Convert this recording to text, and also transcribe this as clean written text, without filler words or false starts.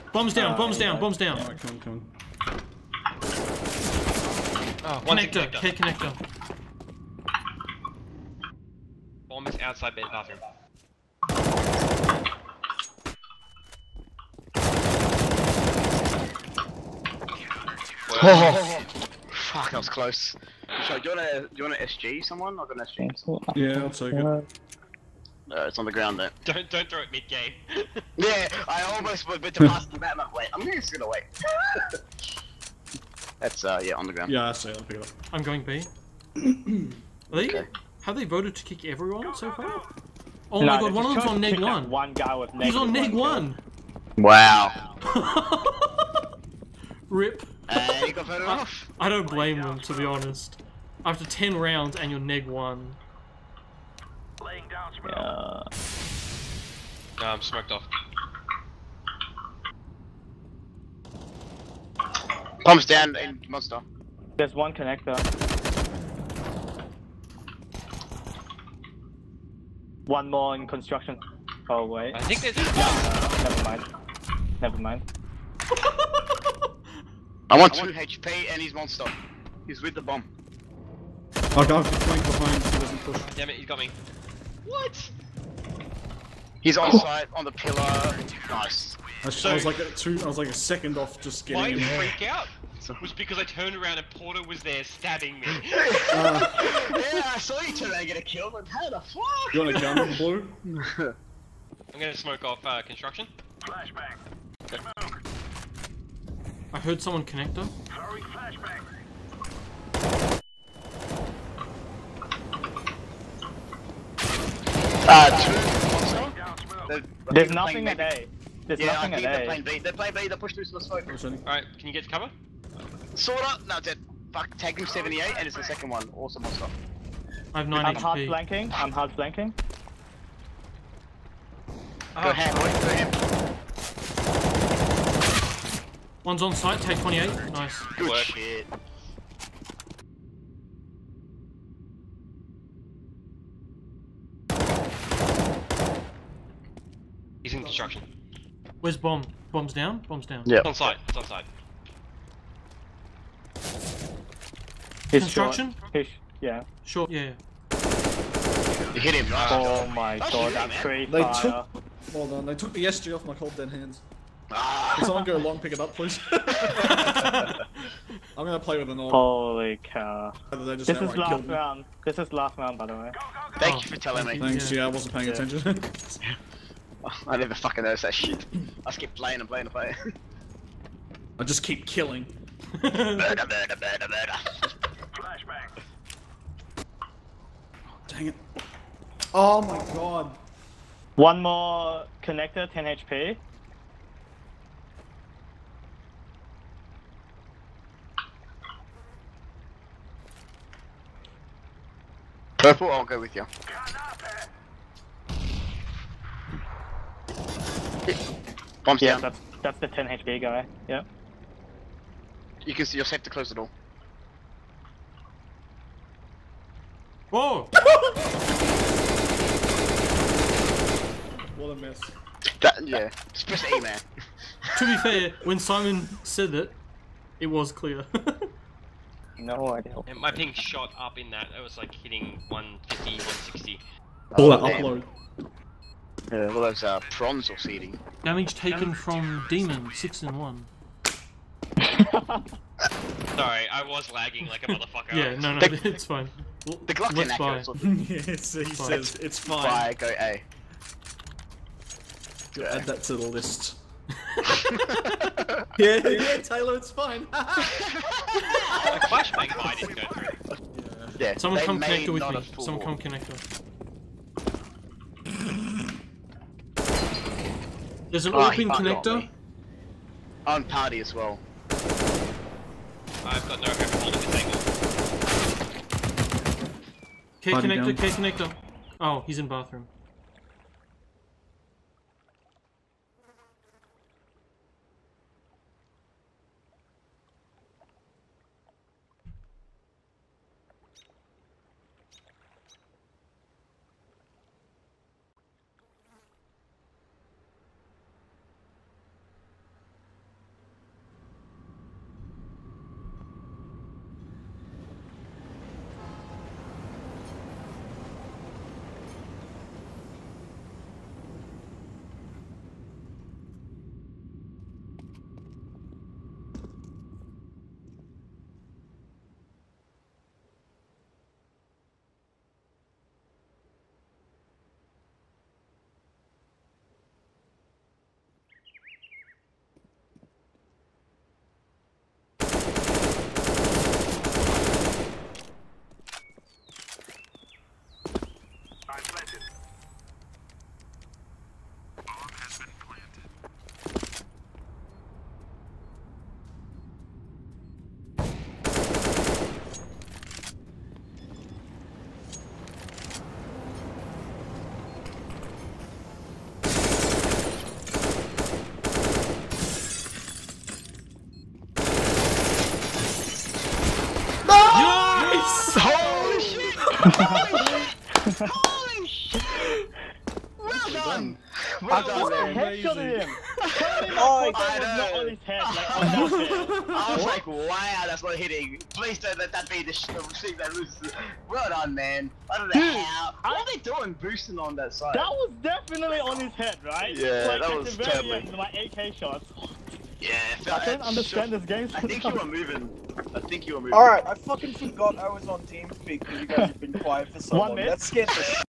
Bombs down, bombs down, bombs down. Alright, come on. Oh, Connector, K connector. Bomb is outside bed bathroom. Oh, fuck, that was close. So, do you want to SG someone? I've got an SG. Yeah, I'll take it. It's on the ground there. Don't throw it mid game. Yeah, I almost went to pass the bat. I'm like, wait, I'm just gonna wait. That's yeah, on the ground. Yeah, I see. I'll pick it up. I'm going B. Okay. Have they voted to kick everyone so far? Oh my god, one of them's on neg 1. One guy with He's on neg 1. Wow. Rip. And he got voted off. I don't blame them, to be honest. After 10 rounds and you're neg 1. Yeah. No, I'm smoked off. Bombs down in monster. There's one connector. One more in construction. Oh wait. I think there's Never mind. Never mind. I want 2 HP and he's monster. He's with the bomb. I'll go flank behind so he doesn't push. Damn it, he's got me. What? He's on site on the pillar. Nice. I was like a second off just getting My him. freak out was because I turned around and Porter was there stabbing me. Yeah, I saw you turn around and get a kill, but how the fuck? You want a gun, Blue? I'm gonna smoke off construction. I heard someone connector. Two monster. There's nothing at A. There's Yeah, nothing I think at they're A. playing B. They're playing B. They're pushed through to the smoke. Alright, can you get to cover? Sorta. No, dead. Fuck. Tag him 78, and it's the second one. Awesome monster. I have 9 I'm hard HP. flanking. I'm hard flanking. Go ham, boy. Go ham. One's on site, take 28. Nice. Good work. shit. He's in construction. Where's bomb? Bomb's down? Bomb's down. Yeah. It's on side. It's on side. He's Construction? Short. Yeah. Short, yeah. You hit him, nice. Oh my That's god, you, that man. free They fire. Well done. They took the SG off my cold dead hands. Ah. Can someone go long pick it up, please? I'm gonna play with an orb. Holy cow. They just This is outright last killed me. round. This is last round, by the way. Thank Oh, you for telling me. Thanks, yeah, I wasn't paying attention. I never fucking noticed that shit. I just keep playing and playing and playing. I just keep killing. Murder, murder, murder, murder. Dang it. Oh my god. One more connector, 10 HP. Purple, I'll go with you. Bombs Yeah, down. that's the 10 HP guy. Yep. You can see you're safe to close the door. Whoa! What a mess. That, yeah. Just press E, man. To be fair, when Simon said it was clear. No idea. And my ping shot up in that. It was like hitting 150, 160. All that damn. upload. Yeah, well, those prawns or seeding. Damage taken from Demon, 6 in 1. Sorry, I was lagging like a motherfucker. Yeah, no, it's fine. The Glock Let's in buy. Yes, he Fine. says it's fine. Fire, go A. Add that to the list. yeah, Taylor, it's fine. The flashbang I didn't go through. Yeah, Someone they come made connector with not me. a full Someone come wall. connector. There's an Oh, he open fucked connector. me. On party as well. I've got no hope of holding this angle. K Party connector, down. K connector. Oh, he's in bathroom. Holy shit! Well done! Well done, What man. headshotted him? Tell me my I photo was know. not on his head, like on that bit. I was like, wow, that's not hitting. Please don't let that be the thing that loses. Well done, man. I don't know how. What are they doing boosting on that side? That was definitely on his head, right? Yeah, like, that at was the very totally. end, my AK shots. Yeah, I don't understand this game. I think you were moving. I think you were moving. Alright, I fucking forgot I was on TeamSpeak because you guys have been quiet for so 1 long. minute? That scared the